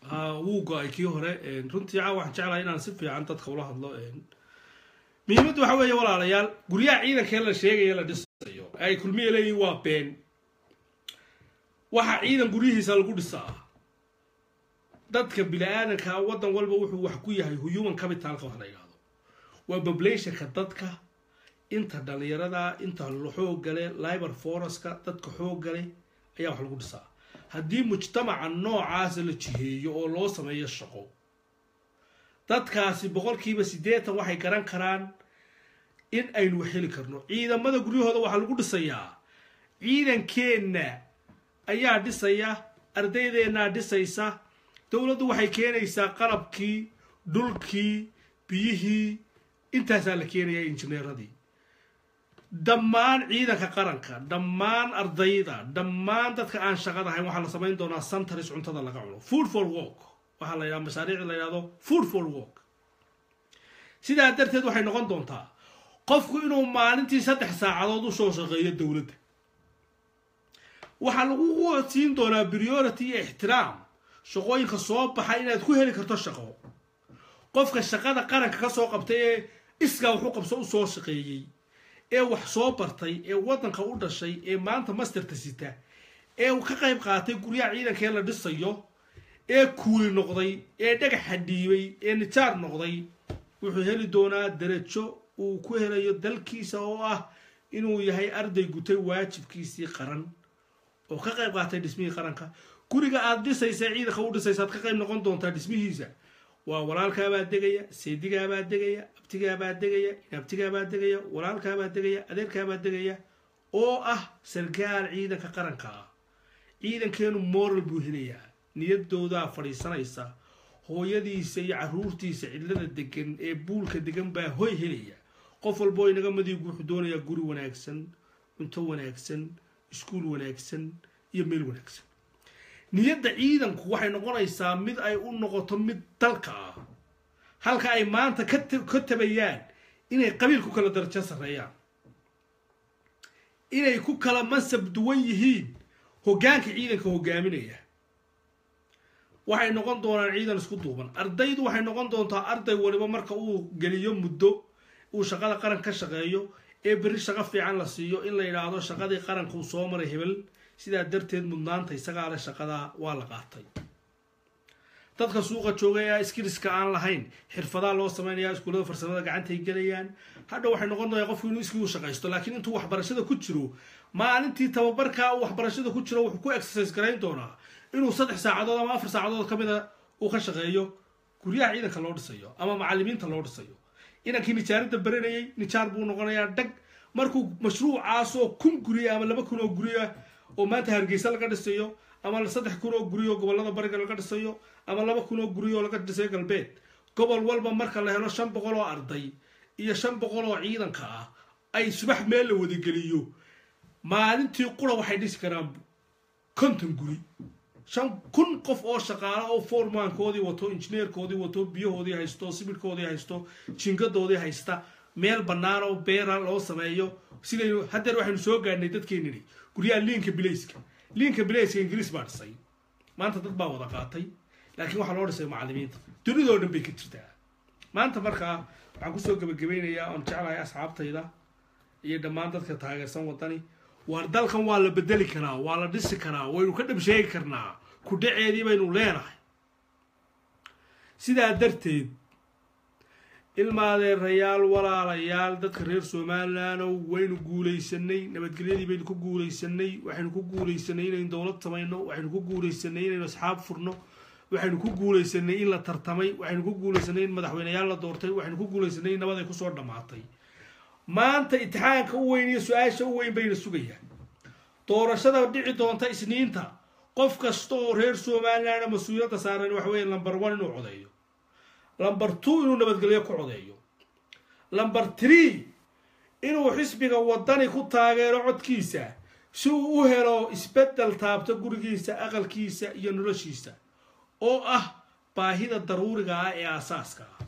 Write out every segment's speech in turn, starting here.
ووقا أي كيو هراء رنتي عاوح جعله إن نصفي عن تدخل هذا ميمد وحوي ولا ريال قرية عيدا كلا شيء يلا دسيو أي كل مية لي وابين waxa ciidan gurihiisa lagu dhisaa dadka bilaadanka wadan walba wuxuu wax ku yahay human capital ka wax la yiraahdo waa population ka dadka inta dhalinyarada inta xoog gale labor force ka dadka xoog gale ayaa wax lagu dhisaa hadii mujtamaca noocaas la jiheeyo oo loo sameeyo shaqo dadkaasi boqolkiiba 80 waxay garan karaan in aynu heli karno ciidamada guriyahooda waxa lagu dhisayaa ciidankeena ayaa dhisaya ardaydeena dhisaysa dawladdu waxay keenaysaa qalabkii dhulkii biyihii intaas la keenaya injineeradii dhammaan ciidanka qaranka dhammaan ardayda dhammaan dadka aan shaqada ahayn waxa la sameyn doonaa centers cuntada laga cuno food for work waxa la yiraahdo mashaariic la yiraahdo food for work sidaa darteed waxay noqon doontaa qofku inuu maalintii 3 saacadood u soo shaqeeyo dawladda waxa lagu siin doonaa priority iyo ixtiraam shaqooyinka soo baxay inaad ku heli karto shaqo qofka shaqada qaranka ka soo qabtay ee isga wuxuu qabso u soo shaqeeyay ee wax soo bartay ee wadanka u dhashay ee maanta masterta sita ee uu ka qayb qaatay guriga ciidanka la dhisayo ee kuuli noqday ee dhagax xadiibay ee nijaar noqday wuxuu heli doonaa darajo uu ku helayo dalkiisa oo ah inuu yahay arday gutay waajibkiisii qaran oo ka qayb qaatay dhismihii qaranka guriga aad dhisaysa ciidanka u dhisaysaad ka qayb noqon doontaa dhismihiisa waa walaalka baa degaya seediga baa degaya abtiga baa degaya abtiga baa degaya walaalka baa degaya adeerka baa degaya oo ah sargaal ciidanka qaranka ciidankeenu moral buu helayaa niyadooda fadhiisanaysa hooyadiisa iyo caruurtiisa cidlada degan ee buulka degan baa hoy helaya qof walba inaga madigu wuxuu doonayaa guri wanaagsan cunto wanaagsan iskuul wanaagsan iyo meel wanaagsan niyadda ciidanku waxay noqonaysaa mid ay u noqoto mid dalka ah halka ay maanta ka tabayaan inay qabiil ku kala darajo sareeyaan inay ku kala mansab duwan yihiin hoggaanka ciidanka hogaaminaya waxay noqon doonaan ciidan isku duuban ardaydu waxay noqon doontaa arday waliba marka uu geliyo muddo uu shaqada qaran ka shaqeeyo ee bari shaqo fiican la siiyo in la yiraahdo shaqadii qaranku soo maray hebel sida darteed mudnaanta isaga la shaqada waa la qaatay dadka suuqa joogaya skillska aan lahayn xirfadaha loo sameeyaa iskuulada farsamada gacanta ay galayaan hadda waxay noqon doonaa qofku inuu iskigu shaqaysto laakiin intuu waxbarashada ku jiro maalintii tababarka uu waxbarashada ku jiro wuxuu ku exercise gareyn doonaa inuu 3 saacadood ama 4 saacadood kamida uu ka shaqeeyo guriyaha ciidanka loo dhisayo ama macallimiinta loo dhisayo inankii nijaarada baranayay nijaar buu noqonayaa dhag markuu mashruucaas oo 1000 guri ama 2000 oo guri oo maanta Hargeysa laga dhisayo ama 3000 oo guri oo gobolada bariga laga dhisayo ama 2000 oo guri oo laga dhisayo galbeed gobol walba marka la helo 500 oo arday iyo 500 oo ciidanka ah ay subax meel la wada geliyo maalintii qura waxay dhisi karaan 50 guri 5,000 qof oo shaqaale oo foreman-koodii wato engineer-koodii wato biyahoodii haysto sibirkoodii haysto jingadoodii haysta meel bannaan oo beera loo sameeyo sidaynu haddeer waxaynu soo gaadhnay dadkeenini guryaha liinka bilayska ingiriis baa dhisay maanta dad baa wada qaatay laakiin waxaa loo dhisay macallimiinta dunidoo dhan bay ka jirtaa maanta markaa waxaan kusoo gabagabaynayaa oon jeclahay asxaabtayda iyo dhammaan dadka taageersan wadani waar dalkan waa la bedeli karaa waa la dhisi karaa waynu ka dhab sheegi karnaa ku dhaceedii baynu leenahay sidaa darteed ilmaadeerayaal walaalayaal dadka reer Soomaaliland waynu guuleysanay nabadgelyadii baynu ku guuleysanay waxaynu ku guuleysanay inaynu dawlad samayno waxaynu ku guuleysanay inaynu asxaab furno waxaynu ku guuleysanay in la tartamay waxaynu ku guuleysanay in madaxweynayaal la doortay waxaynu ku guuleysanay in nabad ay ku soo dhamaatay maanta imtixaanka u weyn iyo su'aasha u weyn bayna sugayaan doorashada dhici doonta isniinta qof kasta oo reer Soomaaliland mas'uuliyadda saaran waxa weeye number 1 inuu codeeyo number 2 inuu nabadgelyo ku codeeyo number 3 inuu xisbiga wadani ku taageero codkiisa si uu u helo isbedel taabto gurigiisa aqalkiisa iyo noloshiisa oo ah baahida daruuriga ah ee asaaska ah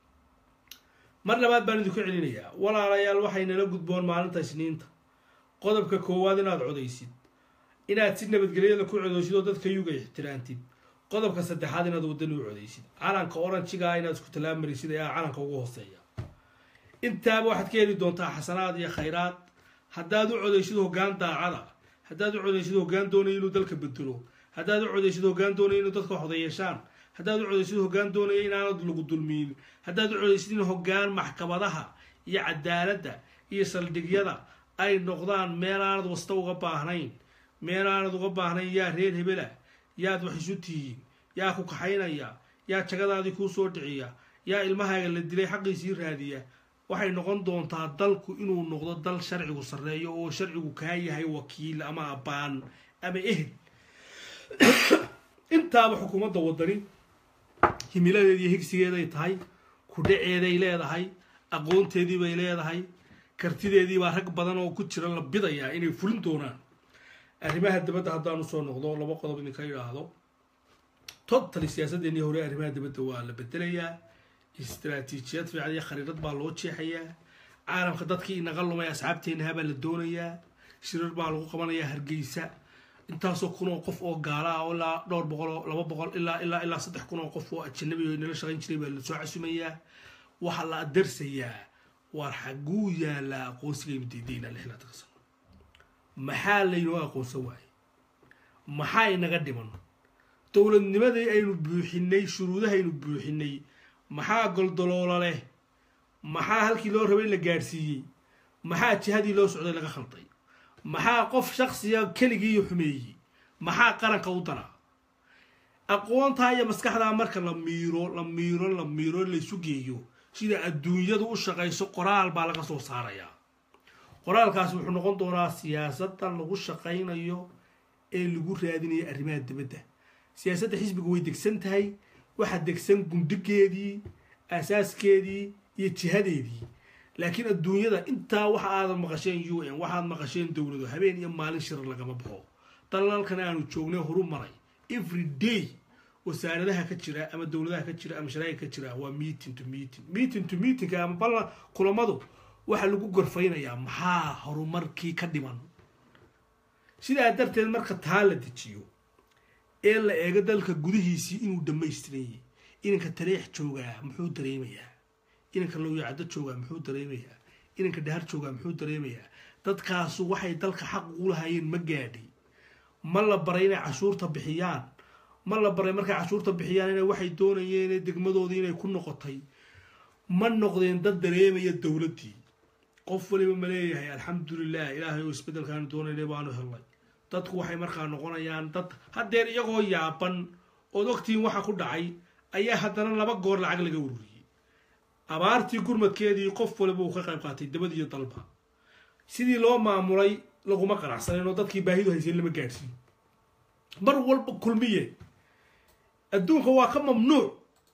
mar labaad baan idinku celinayaa walaalayaal waxayna la gudboon maalinta isniinta qodobka koowaad inaad codeysid inaad si nabadgelyada ku codeysid oo dadka yuga ixtiraantid qodobka saddexaad inaad wadani u codaysid calanka oranjiga inaad isku talaamarisid ee calanka ugu hooseeya intaaba waxaad ka heli doontaa xasanaad iyo khayraad haddaad u codaysid hoggaan daacada haddaad u codaysid hoggaan doonaya inuu dalka bedelo haddaad u codaysid hoggaan doonaya inuu dadka wax wada yeeshaan haddaad u codaysid hoggaan doonaya inaanad lagu dulmiin haddaad u codaysid in hoggaan maxkamadaha iyo cadaaladda iyo saldhigyada ay noqdaan meel aanad wasta uga baahnayn meel aanad uga baahnayn yaa reer hebela yaad wax isu tihiin yaa ku kaxaynaya yaa jagadaadii kuu soo dhiciya yaa ilmahaaga la dilay xaqiisii raadiya waxay noqon doontaa dalku inuu noqdo dal sharcigu sarreeyo oo sharcigu kaa yahay wakiil ama abbaan ama ehel intaaba xukuumadda wadani himiladeedii higsigeeday tahay kudhaceeday leedahay aqoonteedii bay leedahay kartideedii baa rag badan oo ku jira la bidayaa inay fulin doonaan arrimaha dibadda haddaanu soo noqdo laba qodob idinka idhaahdo totally siyaasaddeennii hore arrimaha dibadda waa la bedelayaa استراتيجيات في عادية خريطة بالوجهية عالم خدتك إن غلوا يا أصحابتي إنها بالدنيا شرر بالوقمنا يا هرجيسة أنت سكون وقف أو جارا ولا دور بقول لا بقول إلا صدق كون وقف وأتشنبي إن شغالين شري بالسوق سمية وحلا درسية ورحجوية لا قوسي مدينة اللي إحنا تقصن محل ينوع قوسواي محل نقدمه تقول إن ماذا أي نبوحني شروطها أي نبوحني maxaa goldoloola leh maxaa halkii loo rabay la gaarsiiyey maxaa jihadii loo socday laga khalday maxaa qof shakhsiga keligii xumeeyey maxaa qaranka u dana aqoonta iyo maskaxda marka la miiro la isu geeyo sida adduunyadu u shaqayso qoraal baa laga soo saarayaa qoraalkaasi wuxuu noqon doonaa siyaasadda lagu shaqaynayo ee lagu raadinayo arrimaha dibadda siyaasadda xisbiga way degsan tahay waxaa degsan gundhigeedii asaaskeedii iyo jihadeedii laakiin adduunyada intaa waxa aad maqasheen UN waxaad maqasheen dawlado habeen iyo maalin shir lagama baxo dalalkan aanu joognay horu maray every day wasaaradaha ka jira ama dawladaha ka jira ama shiraa'iga ka jira waa meeting to meeting ama balla kulamadu waxa lagu gorfaynayaa maxaa horumarkii ka dhiman sidaa darteed marka taa la dejiyo ee la eego dalka gudihiisii inuu dhamaystiray inanka tareex joogaa muxuu dareemayaa inanka looyacada joogaa muxuu dareemayaa inanka dhahar joogaa muxuu dareemayaa dadkaas waxay dalka xaq u lahaayeen ma gaadhay ma la baray inay cashuurta bixiyaan ma la baray markay cashuurta bixiyaan inay waxay doonayeen degmadoodii inay ku noqotay ma noqdeen dad dareemaya dawladii qof waliba ma leeyahay alxamdulilah ilaahay oo isbedelkaan doonaynay baanu helnay dadku waxay markaa noqonayaan dad hadeer iyagoo yaaban oo ogtiin waxa ku dhacay ayaa haddana laba goor lacag laga ururiyay abaartii gurmadkeedii qof waliba uu ka qayb qaatay dabad iyo dalba sidii loo maamulay laguma qanacsanin oo dadkii baahidu haysay lama gaadhsiin mar walba kulmiye adduunka waa ka mamnuuc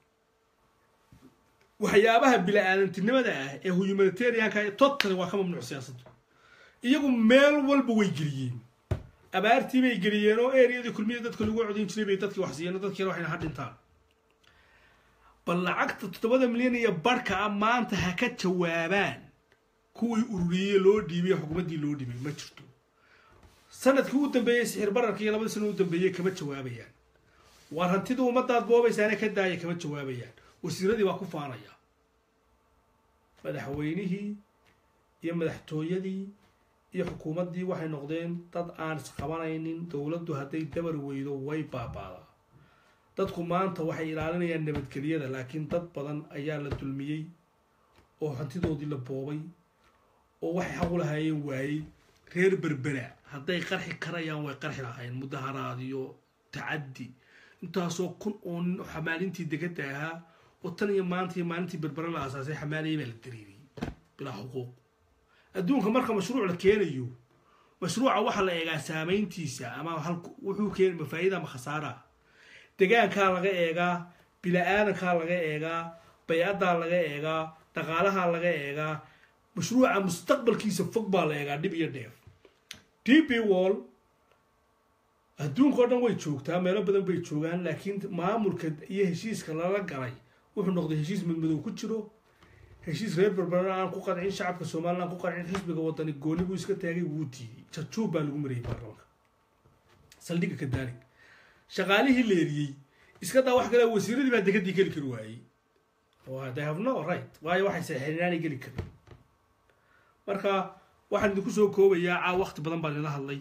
waxyaabaha bila'aadantinimada ah ee humanitarianka totally waa ka mamnuuc siyaasaddu iyagu meel walba way geliyeen abaartii bay geliyeen oo eriyadii kulmiye dadka lagu codin jiray bay dadkii wax siiyeen dadkii waxayna hadhintaan bal lacagta 7 milyan iyo barka maanta ha ka jawaabaan kuwii ururiyay loo dhiibay xukuumadii loo dhiibay ma jirto sanadkii u dambeeyay sixir bararkii iyo 2 sano u dambeeyay kama jawaabayaan war hantidu umadaad boobaysaana ka daayay kama jawaabayaan wasiiradii waa ku faanaya madaxweynihii iyo madaxtooyadii iyo xukuumadii waxay noqdeen dad aan isqabanaynin dawladdu haday dabar weydo way baabaadaa dadku maanta waxay ilaalinayaan nabadgelyada laakiin dad badan ayaa la dulmiyey oo hantidoodii la boobay oo waxay xaq u lahaayeen waayey reer berbera hadday qarxi karayaan way qarxi lahaayeen mudaharaad iyo tacaddi intaasoo kun oo xamaalintii degada ahaa oo tan iyo maalintii berbera la asaasay xamaaliyay baa la diriiriyey bilaa xuquuq adduunka marka mashruuc la keenayo mashruuca waxa la eegaa saameyntiisa ama wuxuu keenay faa'iido ama khasaara deegaanka laga eegaa bila'aadanka laga eegaa bay'ada laga eegaa dhaqaalaha laga eegaa mashruuca mustaqbalkiisa fog baa la eegaa dib iyo dheef DP World adduunka oo dhan way joogtaa meelo badan bay joogaan laakiin maamulka iyo heshiiska lala galay wuxuu noqday heshiis madmadow ku jiro heshiis reer berbera aan ku qancin shacabka Soomaaliland ku qancin xisbiga wadani gooni buu iska taagay wuu diiday jajuub baa lagu mariyay baarlamaanka saldhiga ka daari shaqaalihii leeriyay iska daa wax kale wasiiradii baa dekadii geli kari waayey oo they have no right waayo waxay saxiixinaanay geli karin marka waxaan idinku soo koobayaa caa waqti badan baan ila hadlay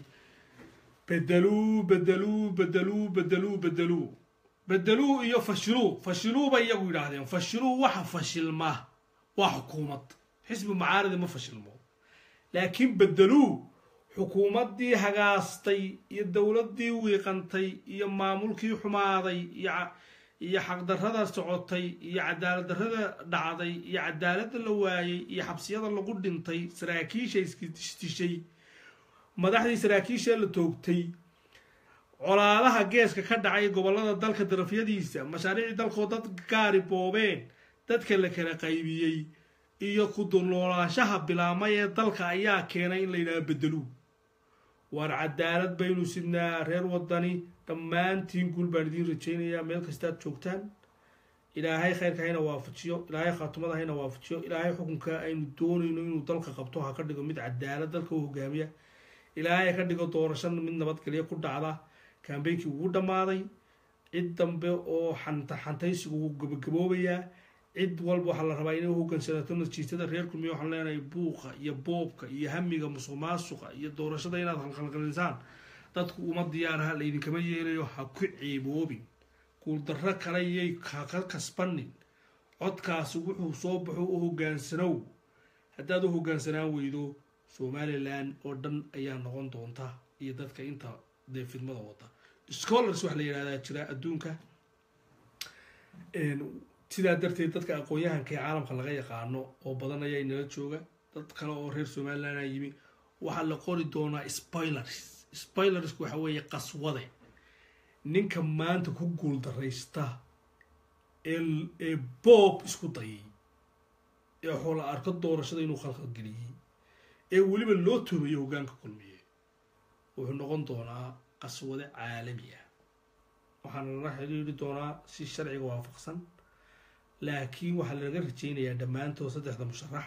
bedeluu iyo fashiluu bay iyagu yidhaahdeen fashiluu waxa fashilma waa xukuumad xisbi mucaaradi ma fashilmo laakiin bedeluu xukuumaddii hagaastay iyo dowladdii wiiqantay iyo maamulkii xumaaday iyo xaqdarrada socotay iyo cadaalad darrada dhacday iyo cadaaladda la waayey iyo xabsiyada lagu dhintay saraakiisha istishay madaxdii saraakiisha la toogtay colaadaha geeska ka dhacay gobollada dalka darafyadiisa mashaariicii dalkoo dad gaari boobeen dadka la kala qaybiyey iyo ku dulnoolaanshaha bilaamay ee dalka ayaa keenay in la yidhaha bedeluu waar cadaalad baynu sidnaa reer wadani dhammaantiin guul baan idiin rajaynayaa meel kastaad joogtaan ilaahay khayrka hayna waafajiyo ilaahay khaatumada hayna waafajiyo ilaahay xukunka aynu doonayno inuu dalka qabto ha ka dhigo mid cadaalad dalka u hogaamiya ilaahay ka dhigo doorasho mid nabadgelyo ku dhacda kaambeynkii ugu dhammaaday cid dambe oo xantaysigu wuu gabagaboobayaa cid walba waxaa la rabaa inay u hogaansanato natiijada reer kulmiya waxaan leenahay buuqa iyo boobka iyo hamiga musuqmaasuqa iyo doorashada inaad halqalqalisaan dadku uma diyaaraha laydinkama yeelayo ha ku ceeboobin guuldarro kale yay ka kasbanin codkaasi wuxuu soo baxo u hogaansanow haddaad u hogaansanaan weydo somalilan oo dhan ayaa noqon doonta iyo dadka inta dee fidmada wada scholars waxa la yidhahdaa jira adduunka sidaa darteed dadka aqoon-yahanka ee caalamka laga yaqaano oo badan ayaa inala jooga dad kale oo reer somaliland a yimi waxaa la qori doonaa spoilersku waxa weeye qaswade ninka maanta ku guuldaraysta ee boob isku dayay ee xoola arko doorashada inuu khalkhal geliyey ee weliba loo toobayo hoggaanka kulmiye wuxuu noqon doonaa qaswade caalami ah waxaana lala xiriiri doonaa si sharciga waafaqsan laakiin waxaa laga rajaynayaa dhammaantood saddexda musharax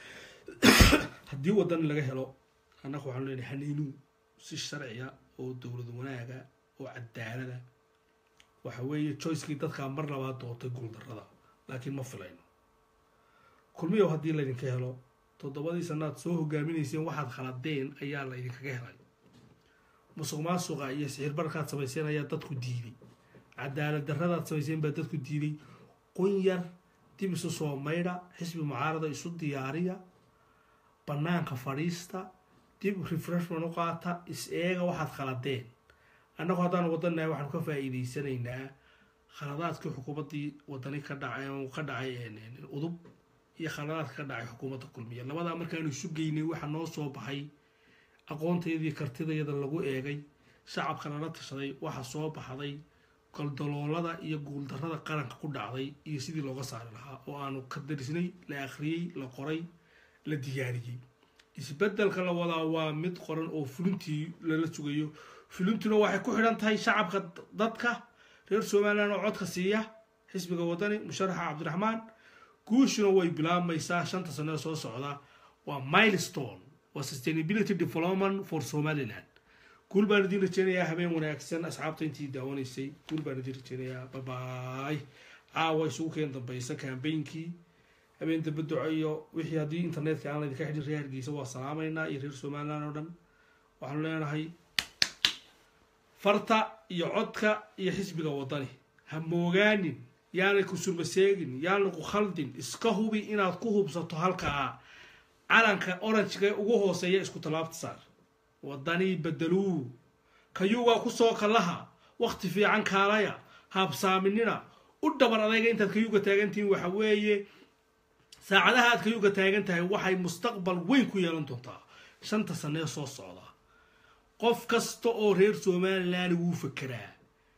haddii waddan laga helo annaga waxaanu leenahay haniinuu si sharciya oo dowlad wanaaga oo cadaalada waxa weeye choicekii dadkaa mar labaad doortay guuldarrada laakiin ma filayno kulmiyow haddii laydinka helo 7 sanaad soo hogaaminayseen waxaad khaladeen ayaa la idinkaga helay musuqmaasuqa iyo sicir barkaad samayseen ayaa dadku diiday cadaalad darradaad samayseen baa dadku diiday qunyar dib isu soo maydha xisbi mucaarada isu diyaariya bannaanka fadhiista dib refreshment u qaata is-eega waxaad khaladeen annagu haddaan wadanahay waxaanu ka faa'iidaysanaynaa khaladaadkii xukuumaddii wadani ka dhacay udub iyo khaladaadka ka dhacay xukuumadda kulmiya labadaa markaanu isu geynay waxaa noo soo baxay aqoontaydii kartidayada lagu eegay shacabka lala tashaday waxaa soo baxday galdaloolada iyo guuldarrada qaranka ku dhacday iyo sidii looga saari lahaa oo aanu ka darisnay la akhriyey la qoray la diyaariyey isbeddelka la wadaa waa mid qoran oo fulintii lala sugayo fulintuna waxay ku xidhan tahay shacabka dadka reer somaliland oo codka siiya xisbiga wadani musharaxa cabdiraxmaan guushuna way bilaabmaysaa 5 sano soo socda waa milestone waa sustainability development for somaliland guul baan idin rajaynayaa habeen wanaagsan asxaabta intii daawanaysay guul baan idin rajaynayaa bye bye caawa isugu keen dambaysa campaignki habeen dambe duco iyo wixii haddii internetka aan laydinka xidhin reer hargeysa waa salaamaynaa iyo reer somaliland oo dhan waxaanu leenahay farta iyo codka iyo xisbiga wadani ha moogaanin yaanay ku surmaseegin yaanay ku khaldin iska hubi inaad ku hubsato halkaa calanka oranjiga ugu hooseeya isku talaabta saar wadani bedeluu kayuga ku soo kalaha waqti fiican kaalaya habsaaminina u dhabar adayga intaad kayuga taagantiin waxa weeye saacadaha aad kayuga taagan tahay waxay mustaqbal weyn ku yeelan doontaa 5 sano soo socda qof kasta oo reer somaliland wuu fakeraa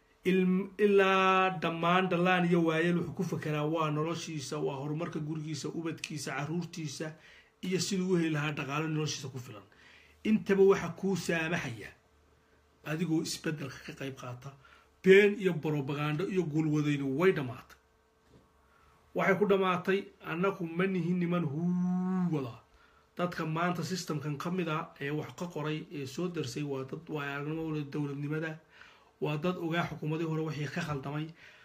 ilaa dhammaan dhalaan iyo waayeel wuxuu ku fakeraa waa noloshiisa waa horumarka gurigiisa ubadkiisa caruurtiisa iyo siduu u heli lahaa dhaqaale noloshiisa ku filan intaba waxa kuu saamaxaya adigoo isbeddelka ka qayb qaata been iyo propaganda iyo guulwadayna way dhamaatay waxay ku dhamaatay annagu ma nihin niman huwada dadka maanta systemkan ka mid ah ee wax ka qoray ee soo darsay waa dad waayagnimo dowladnimada waa dad ogaa xukuumadii hore wixii ka khaldamay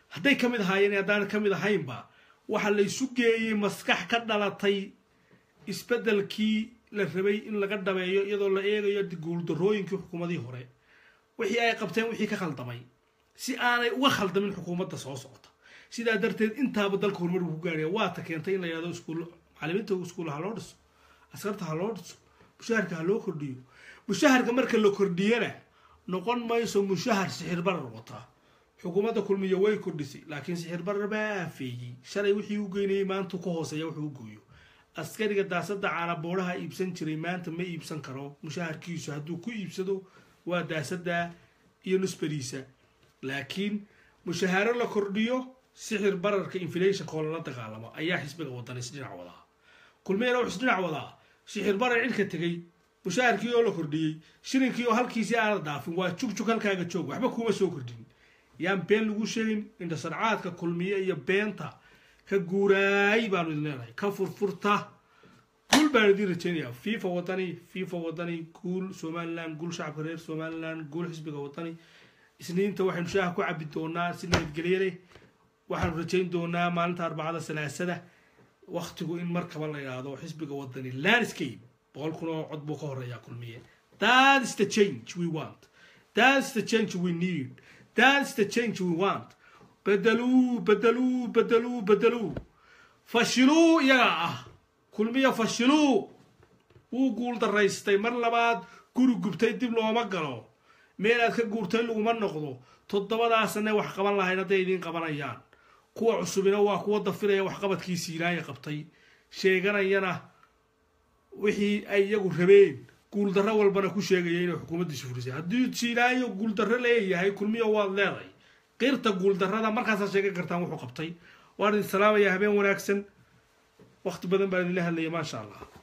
hadday ka mid ahaayeen haddaan ka mid ahaynba waxa la isu geeyey maskax ka dhalatay isbeddelkii la rabay in laga dhabeeyo iyadoo la eegayo guuldarrooyinkii xukuumadii hore wixii ay qabteen wixii ka khaldamay si aanay uga khaldamin xukuumadda soo socota sidaa darteed intaaba dalka horumar ku gaaraya waa ta keentay in la yiraahdo iskuul macallimiinta iskuul ha loo dhiso askarta ha loo dhiso mushaharka ha loo kordhiyo mushaharka marka la kordhiyana noqon mayso mushahar sixir barar wata xukuumadda kulmiye way kordhisay laakiin sixir barar baa feeyay shalay wixii uu geynayay maanta ka hooseeya wuxuu gooyo askariga daasada caanaboolaha iibsan jiray maanta ma iibsan karo mushaharkiisu hadduu ku iibsado waa daasada iyo nusbariisa laakiin mushaharo la kordhiyo sixir bararka inflation la dagaalamo ayaa xisbiga wadani isdhinac wadaa kulmeena wuxuu isdhinac wadaa sixir barar cilka tegay mushaharkii oo la kordhiyey shirinkii oo halkiisii aan dhaafin waa jugjug halkaaga joog waxba kuma soo kordhin yaan been lagu sheegin inta sarcaadka kulmiye iyo beenta ka guuraay baanu idin leenahay ka furfurta guul baan idin rajaynayaa fifa wadani guul somaliland guul shacabka reer somaliland guul xisbiga wadani isniinta waxaynu shaaha ku cabi doonaa si nabadgelyo leh waxaanu rajayn doonaa maalinta arbacada salaasada waqtigu in markaba la yidhaahdo xisbiga wadani landscape 100 kun oo cod buu ka horeeyaa kulmiye that's the change we want that's the change we need that's the change we want بدلوا فشلوا يا كلمية فشلوا وقول دريستي مر لباد قولوا قبتي دب لو ما قالوا ميلاد كقولتين لو ما نقضوا تضبط سنة wax qaban lahayn haday idin qabanayaan kuwa cusubina waa kuwa dafiraya wax qabadkiisa ilaahay qabtay sheeganayana wixii ay iyagu rabeen guul darro walbana ku sheegayay inay xukuumaddiisu furisay haddii jiilaayo guul darro leeyahay kulmiyo waad leedahay qeyrta guul darrada markaas sheegay kartaan wuxuu qabtay waan idin salaamayaa habeen wanaagsan waqti badan baan idin la hadlayay ma sha Allah